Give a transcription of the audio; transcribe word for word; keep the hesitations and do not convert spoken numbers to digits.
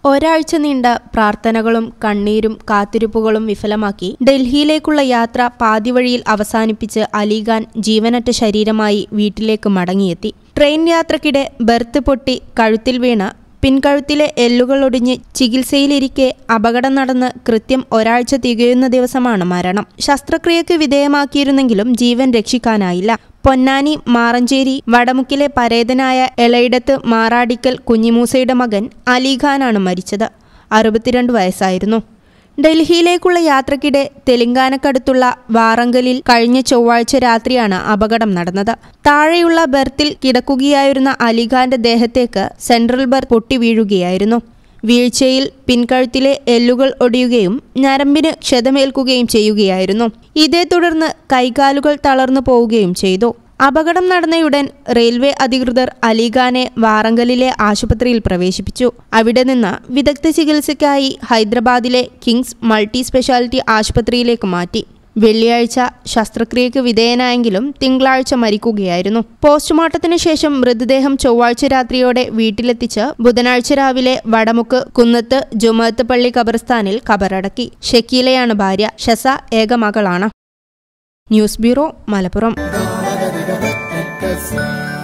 ഒരാഴ്ച നീണ്ട പ്രാർത്ഥനകളും കണ്ണീരും കാത്തിരിപ്പുകളും വിഫലമാക്കി ഡൽഹിയിലേക്കുള്ള യാത്ര പാതിവഴിയിൽ അവസാനിപ്പിച്ച് അലിഖാൻ ജീവനറ്റ ശരീരമായി വീട്ടിലേക്ക് മടങ്ങിയെത്തി. ട്രെയിൻ യാത്രക്കിടെ ബെർത്ത് പൊട്ടി കഴുത്തിൽ വീണ പിൻകഴുത്തിലെ എല്ലുകളൊടിഞ്ഞ് ചികിത്സയിലിരിക്കെ അപകടം നടന്ന് കൃത്യം ഒരാഴ്ച തികയുന്ന ദിവസമാണ് മരണം. ശസ്ത്രക്രിയക്ക് വിധേയമാക്കിയിരുന്നെങ്കിലും ജീവൻ രക്ഷിക്കാനായില്ല. പൊന്നാനി മാറഞ്ചേരി വടമുക്കിലെ പരേതനായ എളയിടത്ത് മാറാടിക്കൽ കുഞ്ഞിമൂസയുടെ മകൻ അലിഖാനാണ് മരിച്ചത്. അറുപത്തിരണ്ട് വയസ്സായിരുന്നു. ഡൽഹിയിലേക്കുള്ള യാത്രക്കിടെ തെലങ്കാനക്കടുത്തുള്ള വാറങ്കലിൽ കഴിഞ്ഞ ചൊവ്വാഴ്ച രാത്രിയാണ് അപകടം നടന്നത്. താഴെയുള്ള ബെർത്തിൽ കിടക്കുകയായിരുന്ന അലിഖാന്റെ ദേഹത്തേക്ക് സെൻട്രൽ ബെർത്ത് പൊട്ടി വീഴുകയായിരുന്നു. വീഴ്ചയിൽ പിൻകഴുത്തിലെ എല്ലുകൾ ഒടിയുകയും ഞരമ്പിന് ക്ഷതമേൽക്കുകയും ചെയ്യുകയായിരുന്നു. ഇതേ തുടർന്ന് കൈകാലുകൾ തളർന്നു പോവുകയും ചെയ്തു. അപകടം നടന്നയുടൻ റെയിൽവേ അധികൃതർ അലിഖാനെ വാറങ്കലിലെ ആശുപത്രിയിൽ പ്രവേശിപ്പിച്ചു. അവിടെ നിന്ന് വിദഗ്ധ ചികിത്സയ്ക്കായി ഹൈദരാബാദിലെ കിങ്സ് മൾട്ടി സ്പെഷ്യാലിറ്റി ആശുപത്രിയിലേക്ക് മാറ്റി. വെള്ളിയാഴ്ച ശസ്ത്രക്രിയക്ക് വിധേയനായെങ്കിലും തിങ്കളാഴ്ച മരിക്കുകയായിരുന്നു. പോസ്റ്റ്മോർട്ടത്തിന് ശേഷം മൃതദേഹം ചൊവ്വാഴ്ച രാത്രിയോടെ വീട്ടിലെത്തിച്ച് ബുധനാഴ്ച രാവിലെ വടമുക്ക് കുന്നത്ത് ജുമഅത്ത് പള്ളി ഖബർസ്ഥാനിൽ ഖബറടക്കി. ഷക്കീലയാണ് ഭാര്യ. ഷസ ഏക മകളാണ്. News bureau, Malappuram.